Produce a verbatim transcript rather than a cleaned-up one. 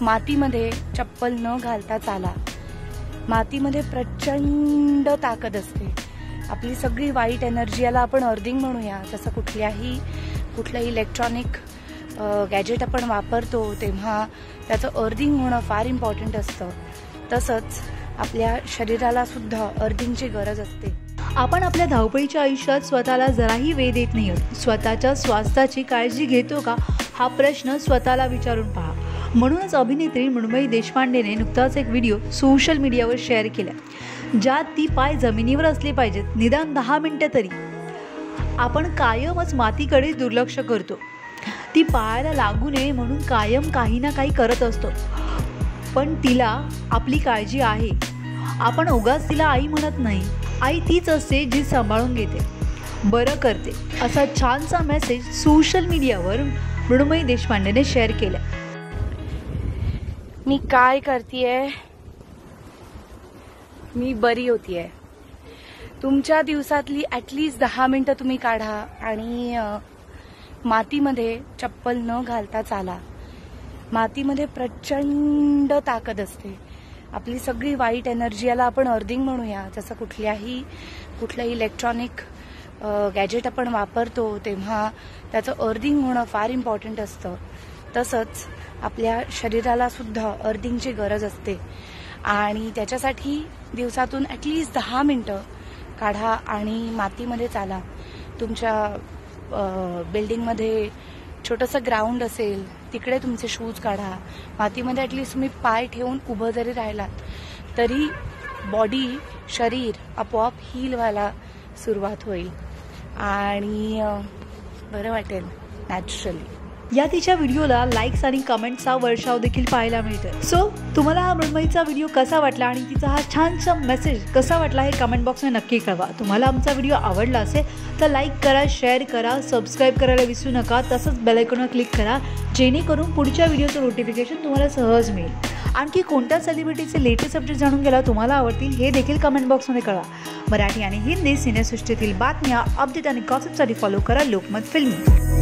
मातीमध्ये चप्पल न घालता चाला. मातीमध्ये प्रचंड ताकद असते. आपली सगळी वाईट एनर्जी, याला आपण अर्थिंग म्हणूया. जसं कुठल्याही कुठलंही इलेक्ट्रॉनिक गॅजेट आपण वापरतो तेव्हा त्याचं अर्थिंग होणं फार इम्पॉर्टंट असतं. तसंच आपल्या शरीराला सुद्धा अर्थिंगची गरज असते. आपण आपल्या धावपळीच्या आयुष्यात स्वतःला जराही वेळ देत नाही आहोत. स्वतःच्या स्वास्थ्याची काळजी घेतो का हा प्रश्न स्वतःला विचारून पहा. म्हणूनच अभिनेत्री मृण्मयी देशपांडेने नुकताच एक व्हिडिओ सोशल मीडियावर शेअर केला, ज्यात ती पाय जमिनीवर असले पाहिजेत, निदान दहा मिनिटं तरी. आपण कायमच मातीकडे दुर्लक्ष करतो. ती पायाला लागू नये म्हणून कायम काही ना काही करत असतो. पण तिला आपली काळजी आहे. आपण उगाच तिला आई म्हणत नाही. आई तीच असते जी सांभाळून घेते, बरं करते. असा छानसा मेसेज सोशल मीडियावर मृण्मयी देशपांडेने शेअर केला. मी काय करतेय, मी बरी होतीये. तुमच्या दिवसातली ॲटलिस्ट दहा मिनिटं तुम्ही काढा आणि मातीमध्ये चप्पल न घालता चाला. मातीमध्ये प्रचंड ताकद असते. आपली सगळी वाईट एनर्जी, याला आपण अर्थिंग म्हणूया. जसं कुठल्याही कुठलंही इलेक्ट्रॉनिक गॅजेट आपण वापरतो तेव्हा त्याचं अर्थिंग होणं फार इम्पॉर्टंट असतं. तसंच आपल्या शरीराला सुद्धा अर्थिंगची गरज असते आणि त्याच्यासाठी दिवसातून ॲटलिस्ट दहा मिनटं काढा आणि मातीमध्ये चाला. तुमच्या बिल्डिंगमध्ये छोटंसं ग्राउंड असेल तिकडे तुमचे शूज काढा. मातीमध्ये ॲटलिस्ट तुम्ही पाय ठेवून उभं जरी राहिलात तरी बॉडी, शरीर आपोआप हील व्हायला सुरुवात होईल आणि बरं वाटेल नॅचरली. या तिच्या व्हिडिओला लाईक्स आणि कमेंट्सचा वर्षाव देखील पाहायला मिळतं. सो तुम्हाला हा मृण्मयीचा व्हिडिओ कसा वाटला आणि तिचा हा छानसा मेसेज कसा वाटला हे कमेंट बॉक्समध्ये नक्की कळवा. तुम्हाला आमचा व्हिडिओ आवडला असेल तर लाईक करा, शेअर करा, सबस्क्राईब करायला विसरू नका. तसंच बेल आयकॉनवर क्लिक करा जेणेकरून पुढच्या व्हिडिओचं नोटिफिकेशन तुम्हाला सहज मिळेल. आणखी कोणत्या सेलिब्रिटीचे लेटेस्ट अपडेट जाणून घ्यायला तुम्हाला आवडतील हे देखील कमेंट बॉक्समध्ये कळवा. मराठी आणि हिंदी सिनेसृष्टीतील बातम्या, अपडेट आणि गॉसिपसाठी फॉलो करा लोकमत फिल्मी.